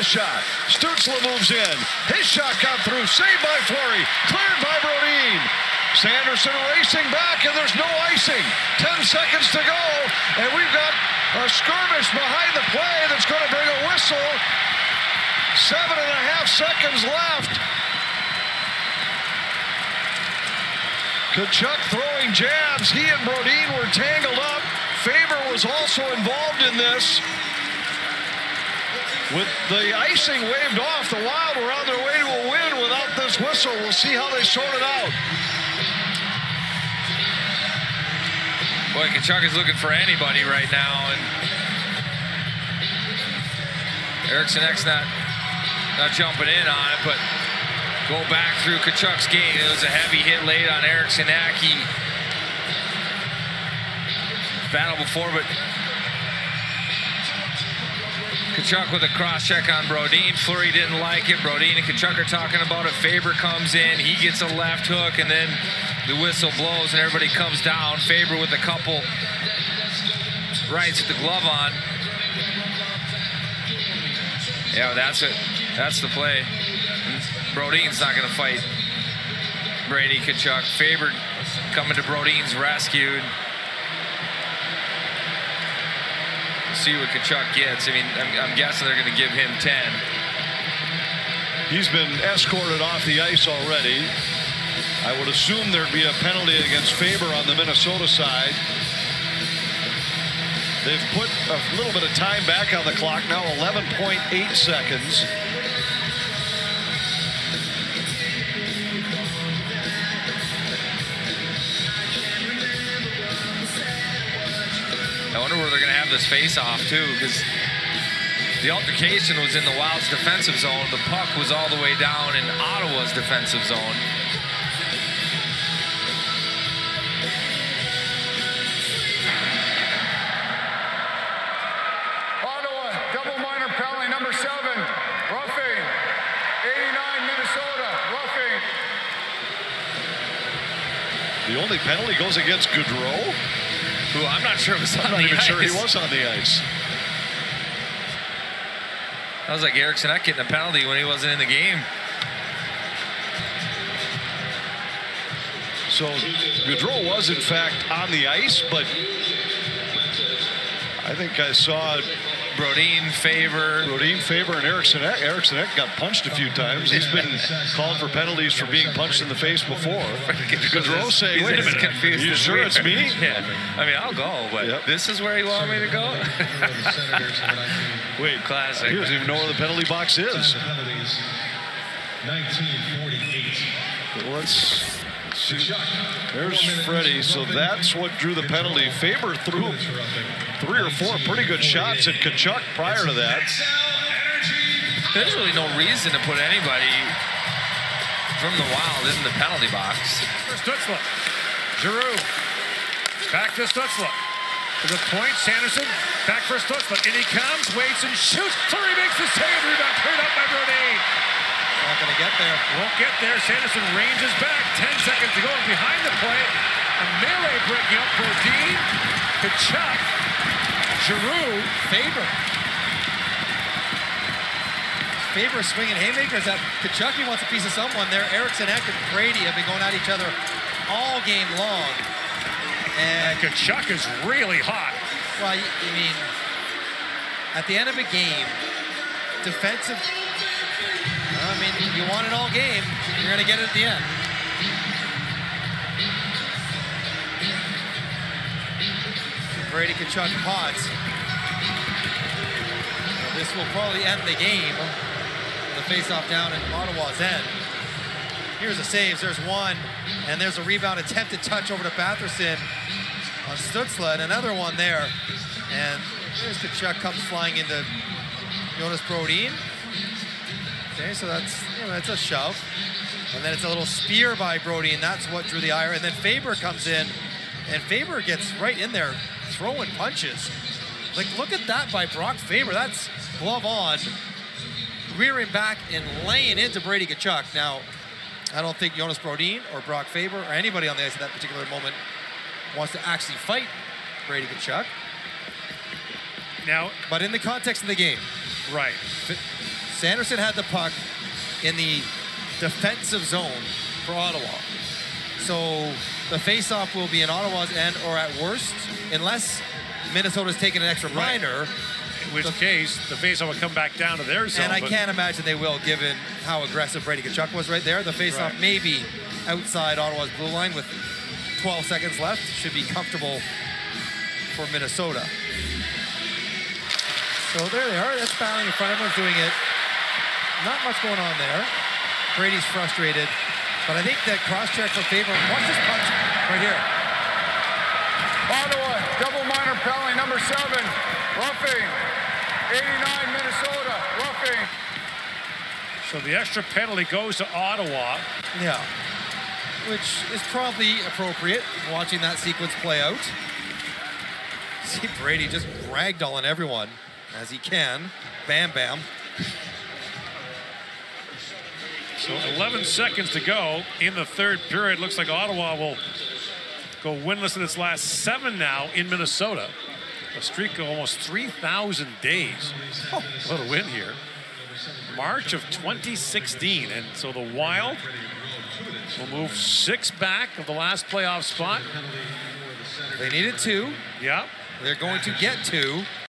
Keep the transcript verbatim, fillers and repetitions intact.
the shot. Stützle moves in. His shot got through. Saved by Fleury. Cleared by Brodin. Sanderson racing back, and there's no icing. Ten seconds to go, and we've got a skirmish behind the play that's going to bring a whistle. Seven and a half seconds left. Tkachuk throwing jabs. He and Brodin were tangled up. Faber was also involved in this. With the icing waved off, the Wild were on their way to a win without this whistle. We'll see how they sort it out. Boy, Tkachuk is looking for anybody right now, and Eriksson Ek's not not jumping in on it, but go back through Tkachuk's game. It was a heavy hit late on Eriksson Ek. He battled before, but Tkachuk with a cross check on Brodin. Fleury didn't like it. Brodin and Tkachuk are talking about it. Faber comes in. He gets a left hook, and then the whistle blows, and everybody comes down. Faber with a couple rights with the glove on. Yeah, that's it. That's the play. Brodin's not going to fight Brady Tkachuk. Faber coming to Brodin's rescue. See what Tkachuk gets. I mean, I'm, I'm guessing they're going to give him ten. He's been escorted off the ice already. I would assume there'd be a penalty against Faber on the Minnesota side. They've put a little bit of time back on the clock now, eleven point eight seconds. I wonder where they're going to have this face-off, too, because the altercation was in the Wild's defensive zone. The puck was all the way down in Ottawa's defensive zone. Ottawa, double minor penalty, number seven, roughing. eighty-nine, Minnesota, roughing. The only penalty goes against Gaudreau. Who I'm not sure was on I'm not the even ice. sure he was on the ice. That was like Eriksson Ek getting a penalty when he wasn't in the game. So Gaudreau was in fact on the ice, but I think I saw Brodin, Faber. Brodin, Faber, and Eriksson Ek. Eriksson Ek got punched a few times. He's been called for penalties for being punched in the face before. Gaudreau saying, wait a minute, confused. Are you sure it's me? Yeah. I mean, I'll go, but yep. This is where you want me to go? Wait, classic. He doesn't even know where the penalty box is. nineteen forty-eight. Let's see. There's Freddie. So that's what drew the penalty. Faber threw three or four pretty good shots at Tkachuk prior to that. There's really no reason to put anybody from the Wild in the penalty box. For Stützle. Giroux. Back to Stützle. To the point, Sanderson. Back for Stützle. In he comes, waits and shoots. Fleury makes the save. Rebound cleared up by Brodin. Not going to get there. Won't get there. Sanderson ranges back. Ten seconds to go. And behind the play, a melee breaking up. Brodin, Tkachuk, Giroux, Faber. Faber swinging haymakers at Tkachuk. He wants a piece of someone there. Eriksson Ek and Brady have been going at each other all game long. And, And Tkachuk is really hot. well, you, you mean, at the end of a game, defensive. I mean, you want it all game, you're going to get it at the end. Brady Tkachuk hot. This will probably end the game. The face-off down in Ottawa's end. Here's the saves. There's one, and there's a rebound attempted touch over to Batherson on Stützle, and another one there. And there's Tkachuk comes flying into Jonas Brodin. Okay, so that's, you know, that's a shove. And then it's a little spear by Brodin, and that's what drew the ire. And then Faber comes in, and Faber gets right in there throwing punches. Like, look at that by Brock Faber. That's glove on, rearing back and laying into Brady Tkachuk. Now, I don't think Jonas Brodin or Brock Faber or anybody on the ice at that particular moment wants to actually fight Brady Tkachuk. Now, but in the context of the game, right. Sanderson had the puck in the defensive zone for Ottawa. So the faceoff will be in Ottawa's end, or at worst, unless Minnesota's taken an extra Right. minor. In which the, case, the faceoff will come back down to their zone. And I can't imagine they will, given how aggressive Brady Tkachuk was right there. The faceoff Right. may be outside Ottawa's blue line with twelve seconds left. Should be comfortable for Minnesota. So there they are. That's fouling in front. Everyone's doing it. Not much going on there. Brady's frustrated. But I think that cross-check for favor. Watch this punch right here. Ottawa, double minor penalty, number seven, roughing. eighty-nine, Minnesota, roughing. So the extra penalty goes to Ottawa. Yeah. Which is probably appropriate, watching that sequence play out. See Brady just ragdolling everyone as he can. Bam, bam. So eleven seconds to go in the third period. Looks like Ottawa will go winless in its last seven now in Minnesota. A streak of almost three thousand days. Oh, what a win here. March of twenty sixteen. And so the Wild will move six back of the last playoff spot. They needed two. Yeah. They're going to get two.